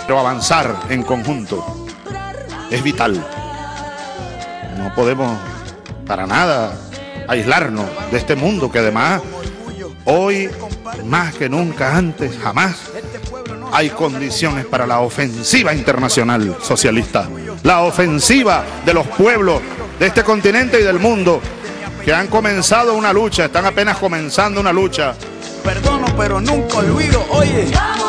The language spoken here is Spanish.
Pero avanzar en conjunto es vital. No podemos para nada aislarnos de este mundo que además hoy, más que nunca antes, jamás, hay condiciones para la ofensiva internacional socialista. La ofensiva de los pueblos de este continente y del mundo que han comenzado una lucha, están apenas comenzando una lucha. Perdono, pero nunca olvido, oye.